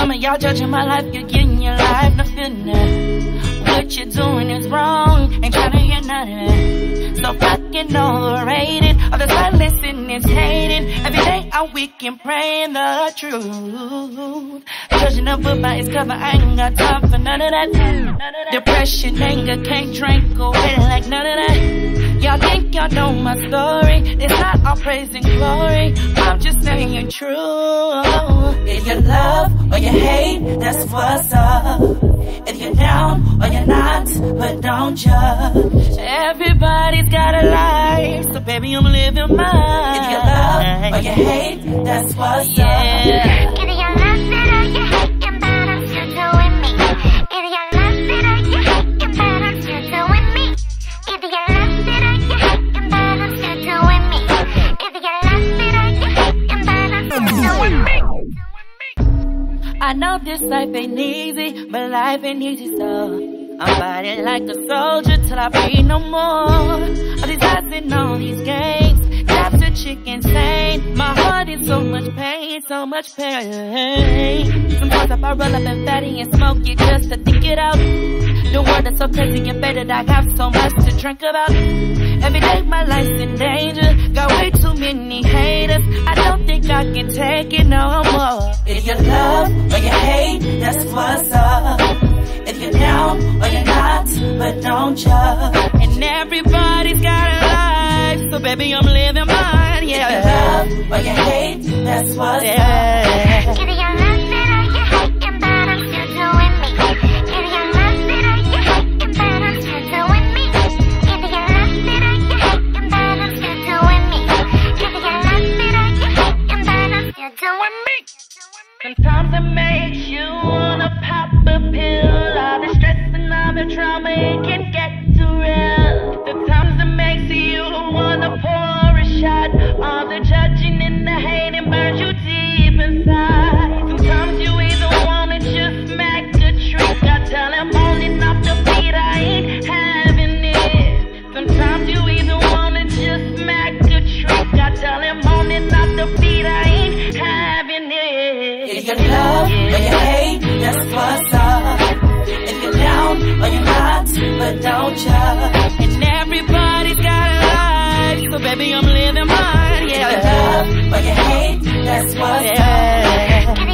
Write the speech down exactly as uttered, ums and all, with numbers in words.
Some of y'all judging my life, you're getting your life, no feeling it. What you're doing is wrong, ain't trying to hear none of it. So fucking overrated, all the silence and it's hated. Every day I'm weak and praying the truth. Judging a book by its cover, I ain't got time for none of that. Depression, anger, can't drink away like none of that. Y'all think y'all know my story, it's not all praise and glory, I'm just saying true. If you love or you hate, that's what's up. If you're down or you're not, but don't judge. Everybody's got a life, so baby I'm living mine. If you love or you hate, that's what's yeah. up. If you love it or you hate, you better still doing me. If you love it or you hate, you better still doing me. If you love it or you hate, you better still doing me. If you love it or you hate, you better still doing me. I know this life ain't easy, but life ain't easy, so I'm fighting like a soldier till I bleed no more. All these lies and all these games, that's a chick insane. My heart is so much pain, so much pain. Sometimes if I roll up and fatty and smoke it just to think it out. The world is so crazy and faded, I got so much to drink about. Every day my life's in danger, got way too many haters. I don't think I can take it no more. If you love or you hate, that's what's up. If you're down or you're not, but don't judge. And everybody's got a life, so baby I'm living mine, yeah. If you love or you hate, that's what's yeah. up. If you love it or you hate, you better still doing me. If you love it or you hate, you better still doing me. If you love it or you hate, you better still doing me. If you love it or you hate, you better still doing me. Sometimes it makes you wanna pop a pill. All the stress and all the trauma, it can get too real. Sometimes it makes you wanna pour a shot. All the judging and the hating burns you deep inside. Sometimes you even wanna just smack a trick. I tell him on and off the beat, I ain't having it. Sometimes you even wanna just smack a trick. I tell him on and off the beat, I ain't having it. If you love or you hate, that's what's up. If you're down or you're not, but don't judge. And everybody's got a life, so baby I'm living mine, yeah. If you love or you hate, that's what's yeah. up.